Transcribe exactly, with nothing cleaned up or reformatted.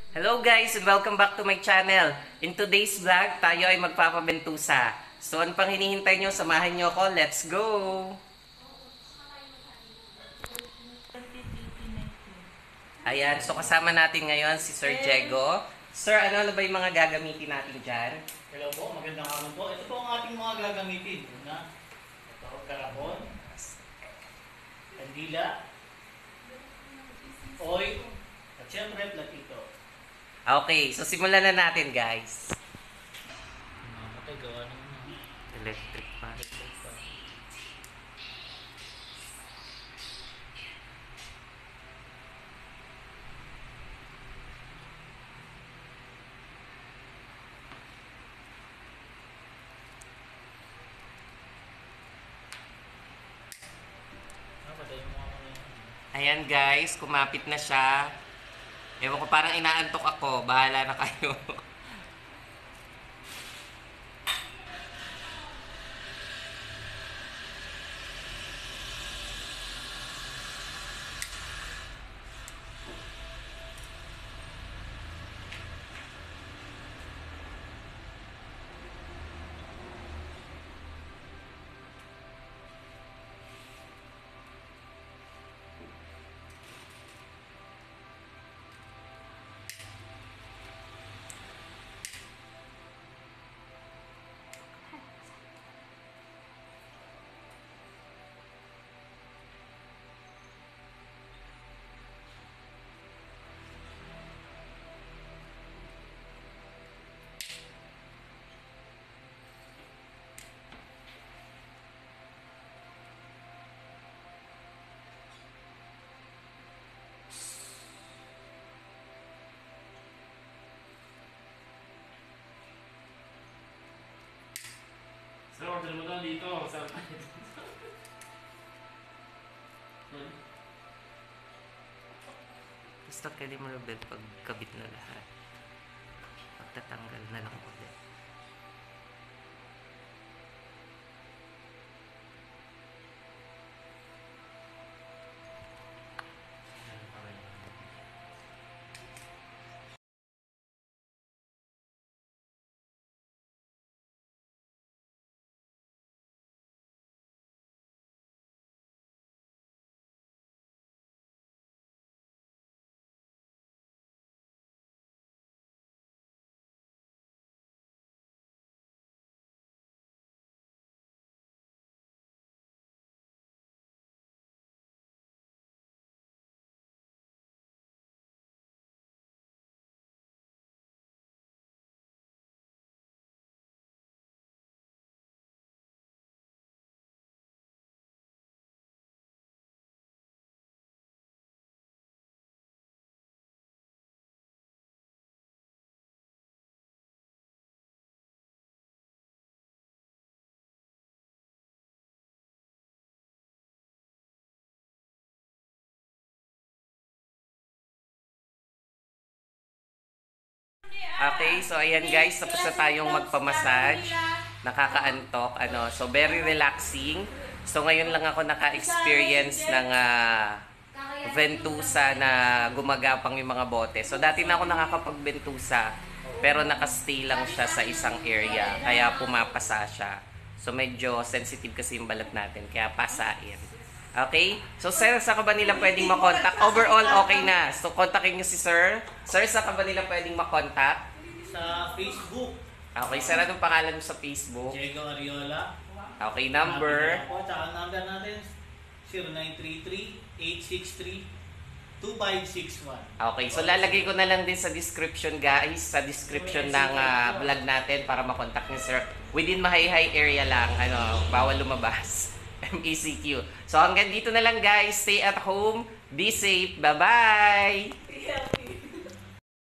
Hello guys and welcome back to my channel. In today's vlog, tayo ay magpapabentusa. So ano pang hinihintay nyo? Samahan nyo ako. Let's go! Ayan, so kasama natin ngayon si Sir Diego. Sir, ano na ba yung mga gagamitin natin dyan? Hello po, magandang hapon po. Ito po ang ating mga gagamitin. Una, ito, karabon, kandila, oil, at syempre, platito. Okay, so simulan na natin guys. Nakakatay, gawa naman. Electric pa. Ayan guys, kumapit na siya. Ewan ko, parang inaantok ako. Bahala na kayo. Sir, order mo daw dito. Sir. Gusto pwede mo rin pagkabit na lahat. Pagtatanggal na lang ulit. Okay, so ayan guys, tapos na tayong magpamassage. Nakakaantok, ano. So very relaxing. So ngayon lang ako naka-experience ng uh, ventusa na gumagapang yung mga bote. So dati na ako nakakapag-ventusa, pero nakastay lang siya sa isang area, kaya pumapasa siya. So medyo sensitive kasi yung balat natin, kaya pasain. Okay? So sir, sa ka ba nila pwedeng makontak? Overall, okay na. So kontakin nyo si sir. Sir, sa ka ba nila pwedeng makontak? Sa Facebook, Okay, sir, anong pangalan mo sa Facebook? Diego Ariola. Okay, number? Po, tsaka number natin, zero nine three three, eight six three, two five six one. Okay, so lalagay ko na lang din sa description guys, sa description ng uh, vlog natin para makontak ni sir. Within Mahayhay area lang, ano, bawal lumabas. M E C Q. So hanggang dito na lang guys, stay at home, be safe, bye-bye!